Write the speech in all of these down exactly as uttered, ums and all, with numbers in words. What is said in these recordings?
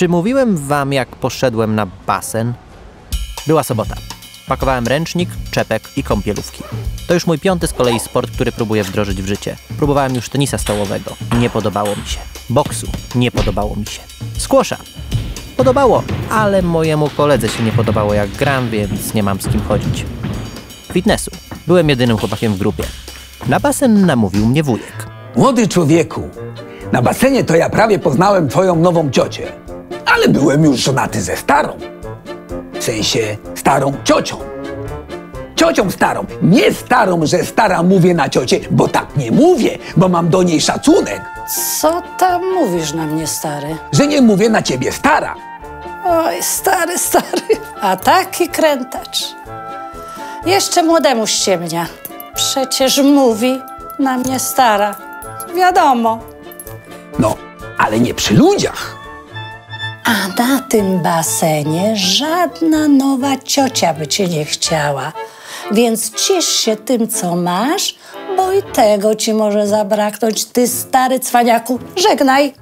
Czy mówiłem wam, jak poszedłem na basen? Była sobota. Pakowałem ręcznik, czepek i kąpielówki. To już mój piąty z kolei sport, który próbuję wdrożyć w życie. Próbowałem już tenisa stołowego. Nie podobało mi się. Boksu. Nie podobało mi się. Squasha. Podobało, ale mojemu koledze się nie podobało, jak gram, więc nie mam z kim chodzić. Fitnessu. Byłem jedynym chłopakiem w grupie. Na basen namówił mnie wujek. Młody człowieku, na basenie to ja prawie poznałem twoją nową ciocię. Ale byłem już żonaty ze starą. W sensie starą ciocią. Ciocią starą. Nie starą, że stara mówię na ciocie, bo tak nie mówię, bo mam do niej szacunek. Co tam mówisz na mnie, stary? Że nie mówię na ciebie stara. Oj, stary, stary. A taki krętacz. Jeszcze młodemu ściemnia. Przecież mówi na mnie stara. Wiadomo. No, ale nie przy ludziach. A na tym basenie żadna nowa ciocia by cię nie chciała. Więc ciesz się tym, co masz, bo i tego ci może zabraknąć, ty stary cwaniaku. Żegnaj.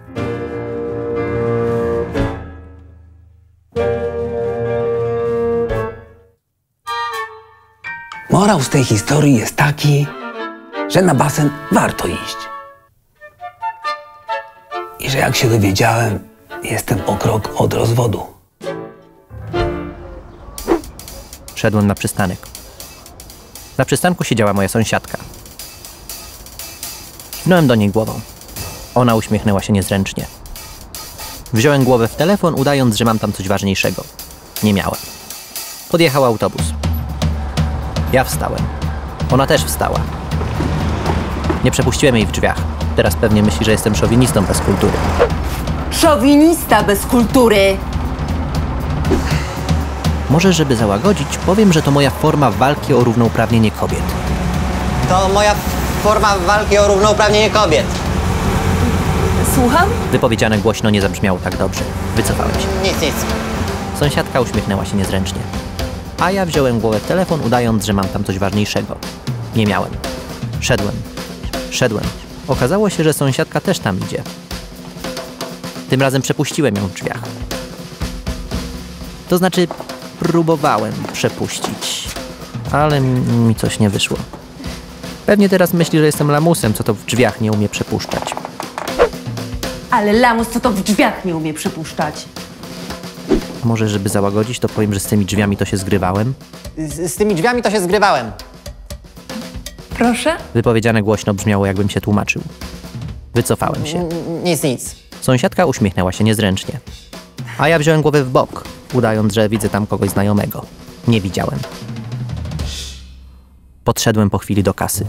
Morał z tej historii jest taki, że na basen warto iść. I że jak się dowiedziałem, jestem o krok od rozwodu. Szedłem na przystanek. Na przystanku siedziała moja sąsiadka. Kiwnąłem do niej głową. Ona uśmiechnęła się niezręcznie. Wziąłem głowę w telefon, udając, że mam tam coś ważniejszego. Nie miałem. Podjechał autobus. Ja wstałem. Ona też wstała. Nie przepuściłem jej w drzwiach. Teraz pewnie myśli, że jestem szowinistą bez kultury. Szowinista bez kultury! Może, żeby załagodzić, powiem, że to moja forma walki o równouprawnienie kobiet. To moja forma walki o równouprawnienie kobiet. Słucham? Wypowiedziane głośno nie zabrzmiało tak dobrze. Wycofałem się. Nic, nic. Sąsiadka uśmiechnęła się niezręcznie. A ja wziąłem głowę w telefon, udając, że mam tam coś ważniejszego. Nie miałem. Szedłem. Szedłem. Okazało się, że sąsiadka też tam idzie. Tym razem przepuściłem ją w drzwiach. To znaczy, próbowałem przepuścić. Ale mi coś nie wyszło. Pewnie teraz myśli, że jestem lamusem, co to w drzwiach nie umie przepuszczać. Ale lamus co to w drzwiach nie umie przypuszczać. Może, żeby załagodzić, to powiem, że z tymi drzwiami to się zgrywałem? Z, z tymi drzwiami to się zgrywałem. Proszę? Wypowiedziane głośno brzmiało, jakbym się tłumaczył. Wycofałem się. N nic, nic. Sąsiadka uśmiechnęła się niezręcznie. A ja wziąłem głowę w bok, udając, że widzę tam kogoś znajomego. Nie widziałem. Podszedłem po chwili do kasy.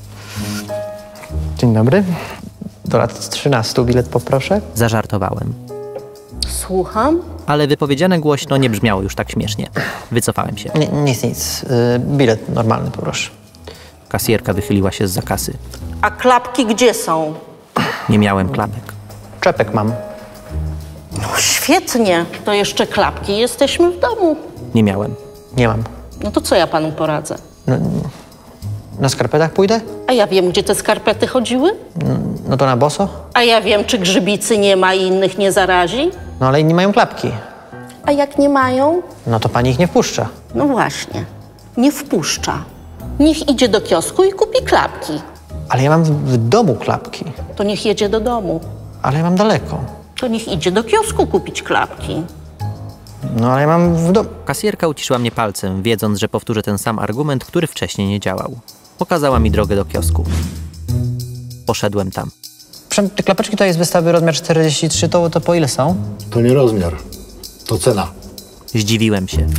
Dzień dobry. Do lat trzynastu bilet poproszę. Zażartowałem. Słucham? Ale wypowiedziane głośno nie brzmiało już tak śmiesznie. Wycofałem się. N nic, nic. Yy, bilet normalny poproszę. Kasjerka wychyliła się zza kasy. A klapki gdzie są? Nie miałem klapek. Czepek mam. No świetnie, to jeszcze klapki, jesteśmy w domu. Nie miałem. Nie mam. No to co ja panu poradzę? No, na skarpetach pójdę? A ja wiem, gdzie te skarpety chodziły? No to na boso? A ja wiem, czy grzybicy nie ma i innych nie zarazi? No ale inni mają klapki. A jak nie mają? No to pani ich nie wpuszcza. No właśnie, nie wpuszcza. Niech idzie do kiosku i kupi klapki. Ale ja mam w, w domu klapki. To niech jedzie do domu. Ale ja mam daleko. To niech idzie do kiosku kupić klapki. No ale ja mam w domu... Kasjerka uciszyła mnie palcem, wiedząc, że powtórzę ten sam argument, który wcześniej nie działał. Pokazała mi drogę do kiosku. Poszedłem tam. Przepraszam, te klapeczki tutaj z wystawy rozmiar czterdzieści trzy, to, to po ile są? To nie rozmiar, to cena. Zdziwiłem się.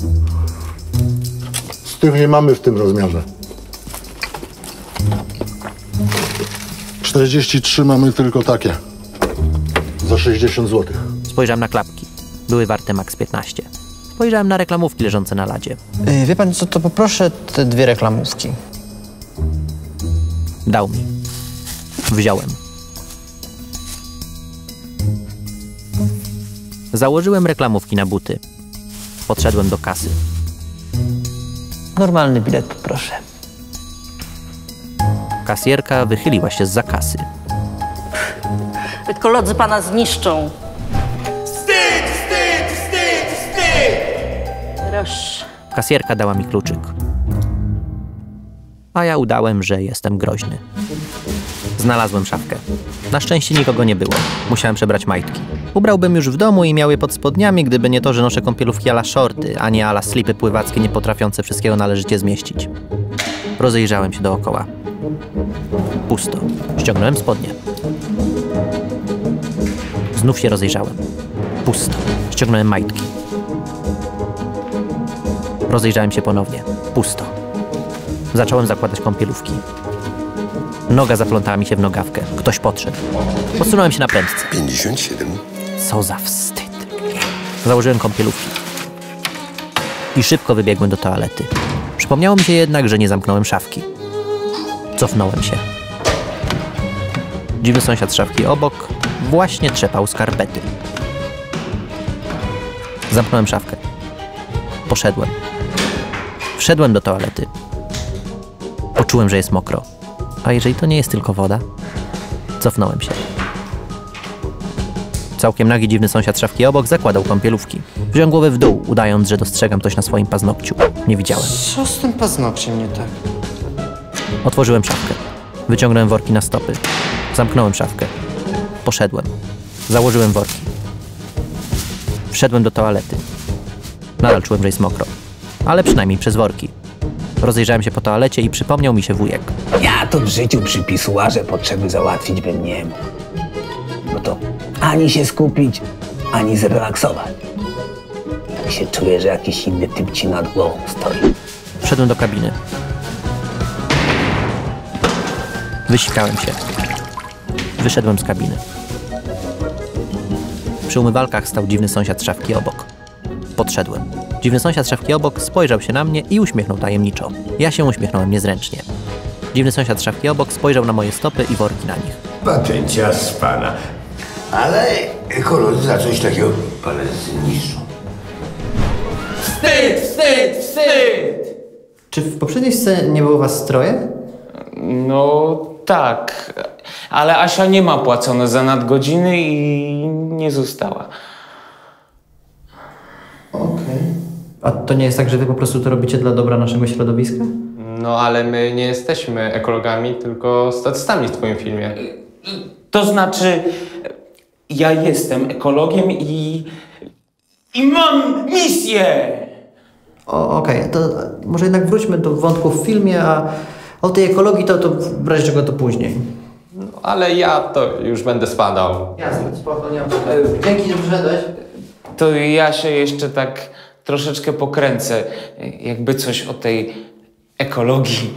Z tych nie mamy w tym rozmiarze. czterdzieści trzy mamy tylko takie. Za sześćdziesiąt złotych. Spojrzałem na klapki. Były warte max piętnaście. Spojrzałem na reklamówki leżące na ladzie. Yy, wie pan co, to poproszę te dwie reklamówki. Dał mi. Wziąłem. Założyłem reklamówki na buty. Podszedłem do kasy. Normalny bilet poproszę. Kasjerka wychyliła się zza kasy. Koledzy pana zniszczą. Wstyd! Proszę. Kasjerka dała mi kluczyk. A ja udałem, że jestem groźny. Znalazłem szafkę. Na szczęście nikogo nie było. Musiałem przebrać majtki. Ubrałbym już w domu i miał je pod spodniami, gdyby nie to, że noszę kąpielówki a la shorty, a nie a la slipy pływackie nie potrafiące wszystkiego należycie zmieścić. Rozejrzałem się dookoła. Pusto. Ściągnąłem spodnie. Znów się rozejrzałem. Pusto. Ściągnąłem majtki. Rozejrzałem się ponownie. Pusto. Zacząłem zakładać kąpielówki. Noga zaplątała mi się w nogawkę. Ktoś podszedł. Posunąłem się na prędce. pięćdziesiąt siedem. Co za wstyd. Założyłem kąpielówki. I szybko wybiegłem do toalety. Przypomniało mi się jednak, że nie zamknąłem szafki. Cofnąłem się. Dziwny sąsiad z szafki obok właśnie trzepał skarpety. Zamknąłem szafkę. Poszedłem. Wszedłem do toalety. Poczułem, że jest mokro. A jeżeli to nie jest tylko woda? Cofnąłem się. Całkiem nagi dziwny sąsiad szafki obok zakładał kąpielówki. Wziąłem głowę w dół, udając, że dostrzegam coś na swoim paznokciu. Nie widziałem. Co z tym paznokciem nie tak? Otworzyłem szafkę. Wyciągnąłem worki na stopy. Zamknąłem szafkę. Poszedłem. Założyłem worki. Wszedłem do toalety. Nadal czułem, że jest mokro. Ale przynajmniej przez worki. Rozejrzałem się po toalecie i przypomniał mi się wujek. Ja to w życiu przy pisuarze potrzeby załatwić bym nie mógł. No to ani się skupić, ani zrelaksować. Tak się czuję, że jakiś inny typ ci nad głową stoi. Wszedłem do kabiny. Wysikałem się. Wyszedłem z kabiny. Przy umywalkach stał dziwny sąsiad z szafki obok. Podszedłem. Dziwny sąsiad z szafki obok spojrzał się na mnie i uśmiechnął tajemniczo. Ja się uśmiechnąłem niezręcznie. Dziwny sąsiad z szafki obok spojrzał na moje stopy i worki na nich. Patencja z pana. Ale ekolodzy za coś takiego pana zniszczą. Wstyd, wstyd, wstyd! Czy w poprzedniej scenie nie było was stroje? No tak, ale Asia nie ma płacone za nadgodziny i nie została. Okej. A to nie jest tak, że wy po prostu to robicie dla dobra naszego środowiska? No ale my nie jesteśmy ekologami, tylko statystami w twoim filmie. To znaczy, ja jestem ekologiem i... i mam misję! O, okej, to może jednak wróćmy do wątku w filmie, a o tej ekologii to, to w razie czego to później. No, ale ja to już będę spadał. Jasne, spoko, nie mam problemu. Dzięki, że przyszedłeś. To ja się jeszcze tak troszeczkę pokręcę, jakby coś o tej ekologii.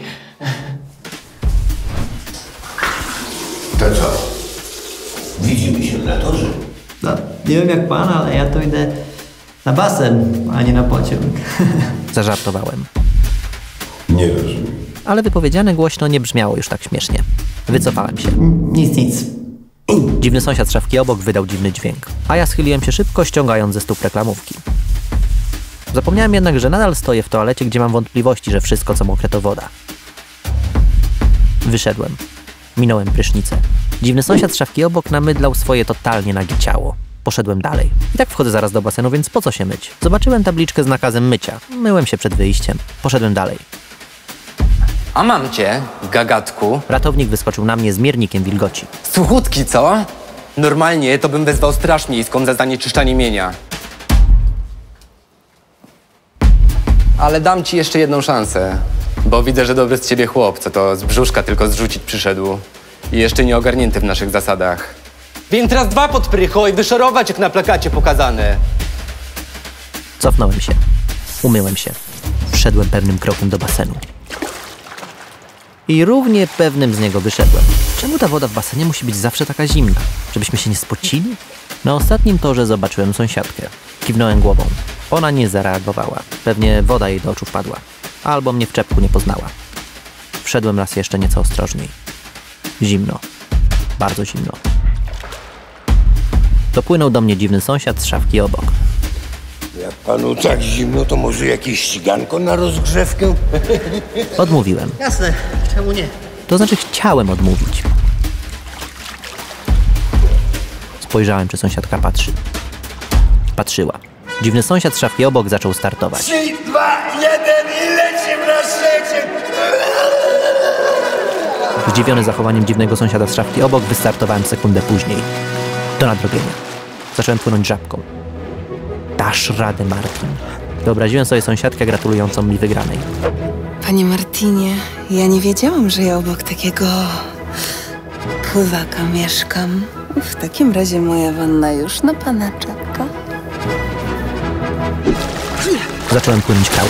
To co? Widzimy się na torze. No, nie wiem jak pan, ale ja to idę na basen, a nie na pociąg. Zażartowałem. Nie rozumiem. Ale wypowiedziane głośno nie brzmiało już tak śmiesznie. Wycofałem się. Nic, nic. Dziwny sąsiad z szafki obok wydał dziwny dźwięk, a ja schyliłem się szybko, ściągając ze stóp reklamówki. Zapomniałem jednak, że nadal stoję w toalecie, gdzie mam wątpliwości, że wszystko co mokre to woda. Wyszedłem. Minąłem prysznicę. Dziwny sąsiad z szafki obok namydlał swoje totalnie nagie ciało. Poszedłem dalej. I tak wchodzę zaraz do basenu, więc po co się myć? Zobaczyłem tabliczkę z nakazem mycia. Myłem się przed wyjściem. Poszedłem dalej. A mam cię, gagatku. Ratownik wyskoczył na mnie z miernikiem wilgoci. Suchutki, co? Normalnie to bym wezwał straż miejską za zanieczyszczanie mienia. Ale dam ci jeszcze jedną szansę, bo widzę, że dobry z ciebie chłop, co to z brzuszka tylko zrzucić przyszedł. I jeszcze nie ogarnięty w naszych zasadach. Więc raz dwa pod prycho i wyszorować jak na plakacie pokazane. Cofnąłem się. Umyłem się. Wszedłem pewnym krokiem do basenu. I równie pewnym z niego wyszedłem. Czemu ta woda w basenie musi być zawsze taka zimna? Żebyśmy się nie spocili? Na ostatnim torze zobaczyłem sąsiadkę. Kiwnąłem głową. Ona nie zareagowała. Pewnie woda jej do oczu wpadła. Albo mnie w czepku nie poznała. Wszedłem raz jeszcze nieco ostrożniej. Zimno. Bardzo zimno. Dopłynął do mnie dziwny sąsiad z szafki obok. Jak panu tak zimno, to może jakieś ściganko na rozgrzewkę? Odmówiłem. Jasne, czemu nie? To znaczy chciałem odmówić. Spojrzałem, czy sąsiadka patrzy. Patrzyła. Dziwny sąsiad z szafki obok zaczął startować. Trzy, dwa, jeden i lecimy na świecie! Zdziwiony zachowaniem dziwnego sąsiada z szafki obok, wystartowałem sekundę później. Do nadrobienia. Zacząłem płynąć żabką. Dasz radę, Martin. Wyobraziłem sobie sąsiadkę gratulującą mi wygranej. Panie Martinie, ja nie wiedziałam, że ja obok takiego pływaka mieszkam. W takim razie moja wanna już na pana czeka. Zacząłem płynąć kraulem.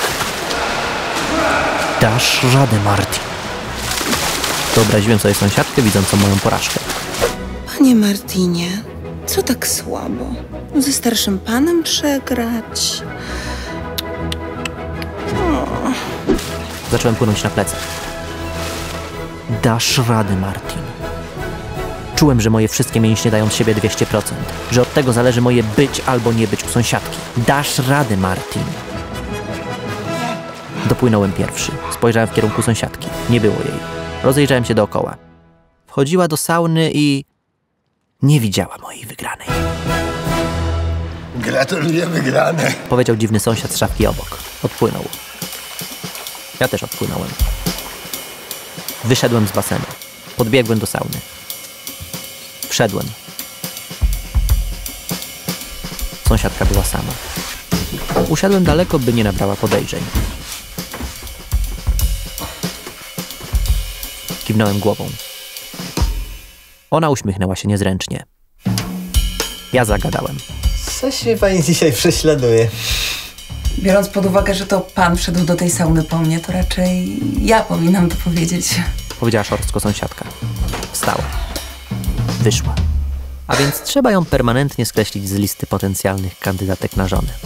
Dasz radę, Martin. Wyobraziłem sobie sąsiadkę widzącą moją porażkę. Panie Martinie, co tak słabo? Ze starszym panem przegrać? O. Zacząłem płynąć na plecach. Dasz radę, Martin. Czułem, że moje wszystkie mięśnie dają z siebie dwieście procent. Że od tego zależy moje być albo nie być u sąsiadki. Dasz radę, Martin. Dopłynąłem pierwszy. Spojrzałem w kierunku sąsiadki. Nie było jej. Rozejrzałem się dookoła. Wchodziła do sauny i nie widziała mojej wygranej. Gratuluję wygrane. Powiedział dziwny sąsiad z szafki obok. Odpłynął. Ja też odpłynąłem. Wyszedłem z basenu. Podbiegłem do sauny. Wszedłem. Sąsiadka była sama. Usiadłem daleko, by nie nabrała podejrzeń. Kiwnąłem głową. Ona uśmiechnęła się niezręcznie. Ja zagadałem. Coś mi pani dzisiaj prześladuje. Biorąc pod uwagę, że to pan wszedł do tej sauny po mnie, to raczej ja powinnam to powiedzieć. Powiedziała szorstko sąsiadka. Wstała. Wyszła. A więc trzeba ją permanentnie skreślić z listy potencjalnych kandydatek na żonę.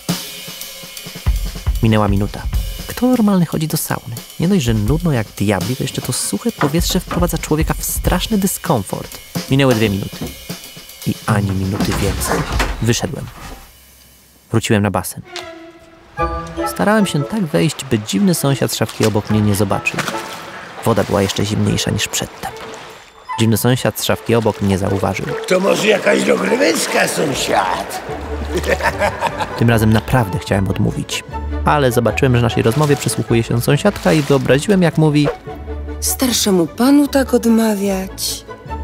Minęła minuta. Kto normalny chodzi do sauny? Nie dość, że nudno jak diabli, to jeszcze to suche powietrze wprowadza człowieka w straszny dyskomfort. Minęły dwie minuty. I ani minuty więcej. Wyszedłem. Wróciłem na basen. Starałem się tak wejść, by dziwny sąsiad z szafki obok mnie nie zobaczył. Woda była jeszcze zimniejsza niż przedtem. Dziwny sąsiad z szafki obok mnie zauważył. To może jakaś dogryweczka, sąsiad? Tym razem naprawdę chciałem odmówić. Ale zobaczyłem, że naszej rozmowie przysłuchuje się sąsiadka i wyobraziłem, jak mówi: starszemu panu tak odmawiać?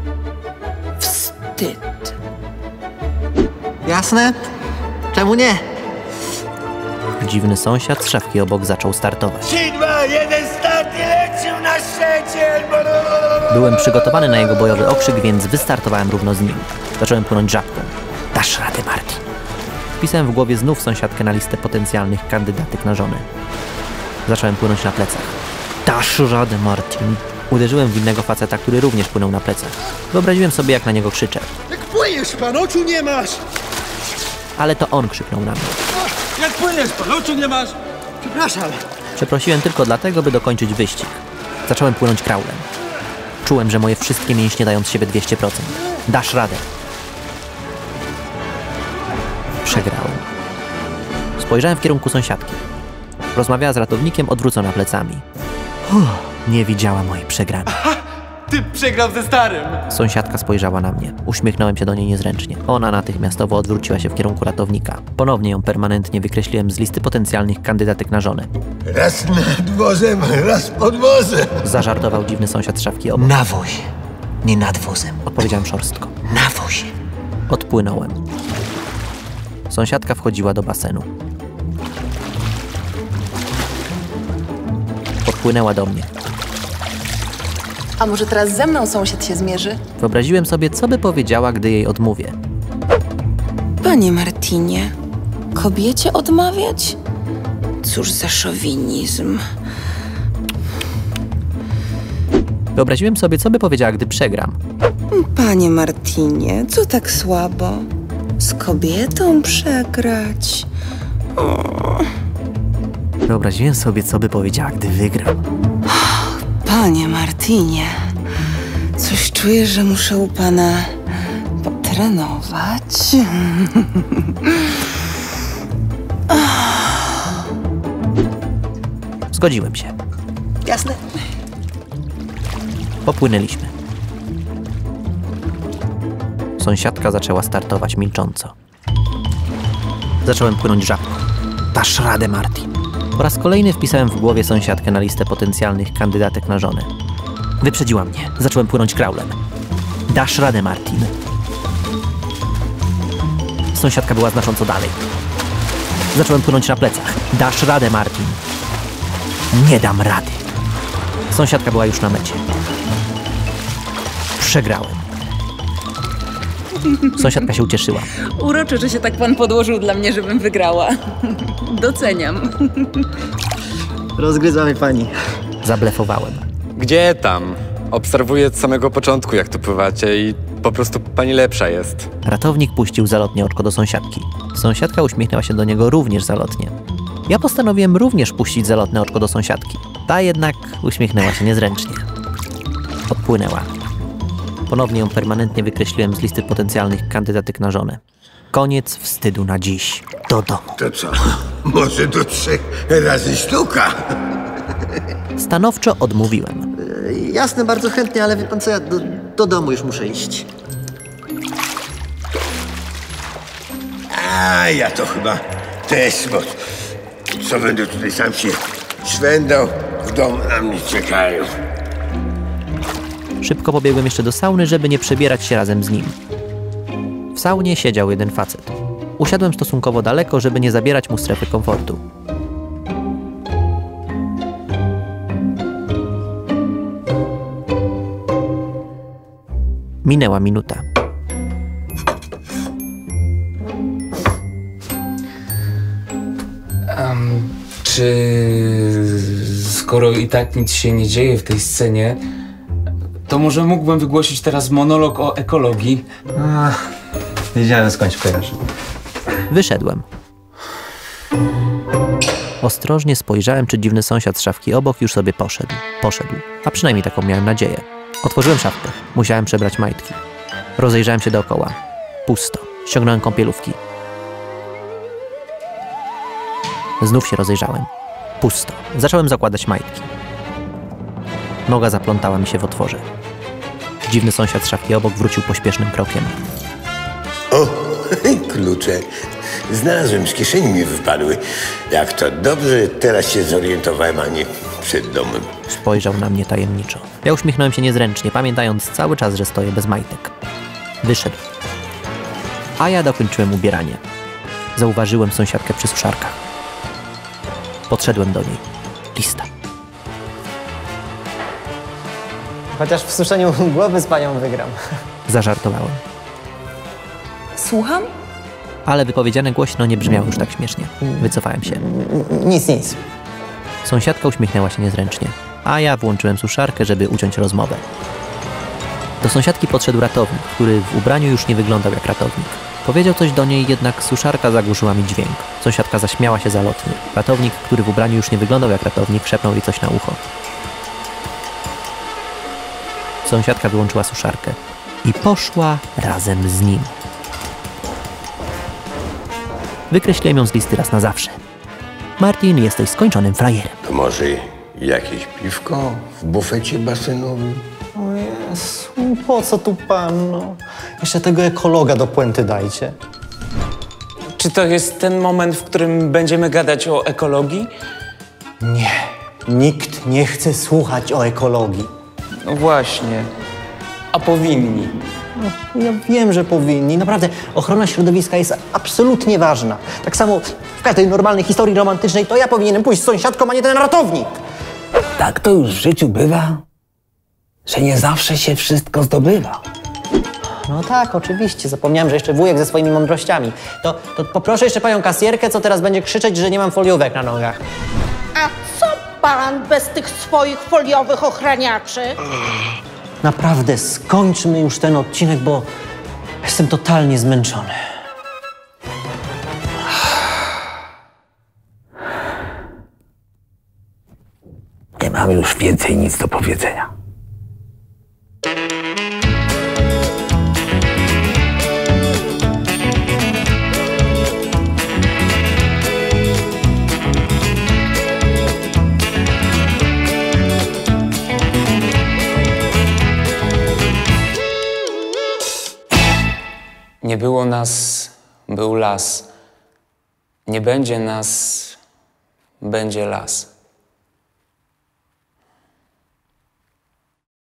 Wstyd. Jasne? Czemu nie? Dziwny sąsiad z szafki obok zaczął startować. trzy, dwa, jeden, start i lecimy na świecie! Byłem przygotowany na jego bojowy okrzyk, więc wystartowałem równo z nim. Zacząłem płynąć żabką. Dasz radę, Martin. Wpisałem w głowie znów sąsiadkę na listę potencjalnych kandydatek na żonę. Zacząłem płynąć na plecach. Dasz radę, Martin. Uderzyłem w innego faceta, który również płynął na plecach. Wyobraziłem sobie, jak na niego krzyczę. Jak płyniesz, pan, oczu nie masz! Ale to on krzyknął na mnie. Jak płyniesz, pan, oczu nie masz! Przepraszam. Przeprosiłem tylko dlatego, by dokończyć wyścig. Zacząłem płynąć kraulem. Czułem, że moje wszystkie mięśnie dają z siebie dwieście procent. Dasz radę. Przegrałem. Spojrzałem w kierunku sąsiadki. Rozmawiała z ratownikiem, odwrócona plecami. Uff, nie widziała mojej przegranej. Aha, ty przegrał ze starym! Sąsiadka spojrzała na mnie. Uśmiechnąłem się do niej niezręcznie. Ona natychmiastowo odwróciła się w kierunku ratownika. Ponownie ją permanentnie wykreśliłem z listy potencjalnych kandydatek na żonę. Raz nad wozem, raz pod wozem. Zażartował dziwny sąsiad z szafki obok. Na wozie, nie nad wozem. Odpowiedziałem szorstko. Na wozie. Odpłynąłem. Sąsiadka wchodziła do basenu. Podpłynęła do mnie. A może teraz ze mną sąsiad się zmierzy? Wyobraziłem sobie, co by powiedziała, gdy jej odmówię. Panie Martinie, kobiecie odmawiać? Cóż za szowinizm. Wyobraziłem sobie, co by powiedziała, gdy przegram. Panie Martinie, co tak słabo? Z kobietą przegrać? O. Wyobraziłem sobie, co by powiedziała, gdy wygram. Panie Martinie, coś czuję, że muszę u pana potrenować. Zgodziłem się. Jasne. Popłynęliśmy. Sąsiadka zaczęła startować milcząco. Zacząłem płynąć żabką. Dasz radę, Martin. Po raz kolejny wpisałem w głowie sąsiadkę na listę potencjalnych kandydatek na żonę. Wyprzedziła mnie. Zacząłem płynąć kraulem. Dasz radę, Martin. Sąsiadka była znacząco dalej. Zacząłem płynąć na plecach. Dasz radę, Martin. Nie dam rady. Sąsiadka była już na mecie. Przegrałem. Sąsiadka się ucieszyła. Uroczy, że się tak pan podłożył dla mnie, żebym wygrała. Doceniam. Rozgryza mnie pani. Zablefowałem. Gdzie tam? Obserwuję od samego początku, jak tu pływacie i po prostu pani lepsza jest. Ratownik puścił zalotnie oczko do sąsiadki. Sąsiadka uśmiechnęła się do niego również zalotnie. Ja postanowiłem również puścić zalotne oczko do sąsiadki. Ta jednak uśmiechnęła się niezręcznie. Odpłynęła. Ponownie ją permanentnie wykreśliłem z listy potencjalnych kandydatek na żonę. Koniec wstydu na dziś. Do domu. To co? Może do trzech razy sztuka? Stanowczo odmówiłem. Jasne, bardzo chętnie, ale wie pan co, ja do, do domu już muszę iść. A ja to chyba też, bo co będę tutaj sam się szwendał, w domu na mnie czekają. Szybko pobiegłem jeszcze do sauny, żeby nie przebierać się razem z nim. W saunie siedział jeden facet. Usiadłem stosunkowo daleko, żeby nie zabierać mu strefy komfortu. Minęła minuta. Um, czy skoro i tak nic się nie dzieje w tej scenie, to może mógłbym wygłosić teraz monolog o ekologii? Ach, wiedziałem skądś kojarzy. Wyszedłem. Ostrożnie spojrzałem, czy dziwny sąsiad z szafki obok już sobie poszedł. Poszedł, a przynajmniej taką miałem nadzieję. Otworzyłem szafkę. Musiałem przebrać majtki. Rozejrzałem się dookoła. Pusto. Ściągnąłem kąpielówki. Znów się rozejrzałem. Pusto. Zacząłem zakładać majtki. Noga zaplątała mi się w otworze. Dziwny sąsiad z szafki obok wrócił pośpiesznym krokiem. O, klucze. Znalazłem, z kieszeni mi wypadły. Jak to dobrze, teraz się zorientowałem, a nie przed domem. Spojrzał na mnie tajemniczo. Ja uśmiechnąłem się niezręcznie, pamiętając cały czas, że stoję bez majtek. Wyszedł. A ja dokończyłem ubieranie. Zauważyłem sąsiadkę przy suszarkach. Podszedłem do niej. Lista. Chociaż w suszeniu głowy z panią wygram. Zażartowałem. Słucham? Ale wypowiedziane głośno nie brzmiało już tak śmiesznie. Wycofałem się. Nic, nic. Sąsiadka uśmiechnęła się niezręcznie, a ja włączyłem suszarkę, żeby uciąć rozmowę. Do sąsiadki podszedł ratownik, który w ubraniu już nie wyglądał jak ratownik. Powiedział coś do niej, jednak suszarka zagłuszyła mi dźwięk. Sąsiadka zaśmiała się zalotnie. Ratownik, który w ubraniu już nie wyglądał jak ratownik, szepnął jej coś na ucho. Sąsiadka wyłączyła suszarkę i poszła razem z nim. Wykreśliłem ją z listy raz na zawsze. Martin, jesteś skończonym frajerem. To może jakieś piwko w bufecie basenowym? O Jezu, po co tu pan, no? Jeszcze tego ekologa do puenty dajcie. Czy to jest ten moment, w którym będziemy gadać o ekologii? Nie, nikt nie chce słuchać o ekologii. No właśnie. A powinni. No, ja wiem, że powinni. Naprawdę, ochrona środowiska jest absolutnie ważna. Tak samo w każdej normalnej historii romantycznej to ja powinienem pójść z sąsiadką, a nie ten ratownik. Tak to już w życiu bywa, że nie zawsze się wszystko zdobywa. No tak, oczywiście. Zapomniałem, że jeszcze wujek ze swoimi mądrościami. To, to poproszę jeszcze panią kasjerkę, co teraz będzie krzyczeć, że nie mam foliówek na nogach. A co pan bez tych swoich foliowych ochraniaczy? Naprawdę, skończmy już ten odcinek, bo jestem totalnie zmęczony. Nie mam już więcej nic do powiedzenia. Nie było nas, był las. Nie będzie nas, będzie las.